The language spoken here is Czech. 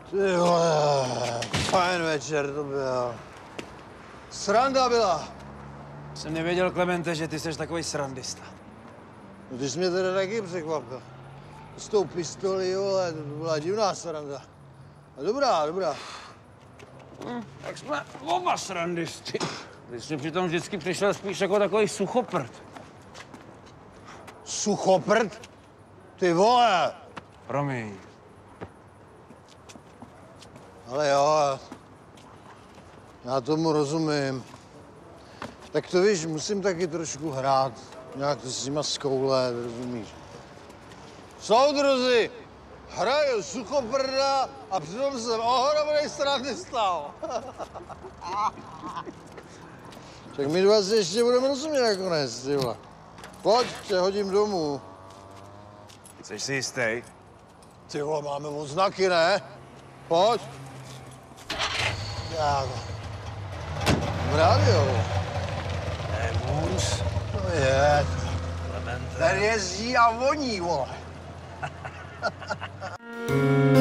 Ty vole, fajn večer to byl. Sranda byla. Jsem nevěděl, Klemente, že ty jsi takový srandista. No ty jsi mě teda taky překvapil. S tou pistolí, vole, to byla divná sranda. A dobrá. Tak jsme oba srandisti. Ty jsi přitom vždycky přišel spíš jako takový suchoprd. Suchoprd? Ty vole! Promiň. Ale jo, já tomu rozumím. Tak to víš, musím taky trošku hrát. Nějak to s nima zkoulet, rozumíš? Soudruzi, hraju suchoprda a přitom jsem ohromnej srandista. Tak my dva si ještě budeme rozumět nakonec, ty vole. Pojď, tě hodím domů. Jsi si jistý? Ty vole, máme odznaky, ne? Pojď. Já to. V rádiu. Vůz. To je. Klemente. Ten jezdí a voní, vole.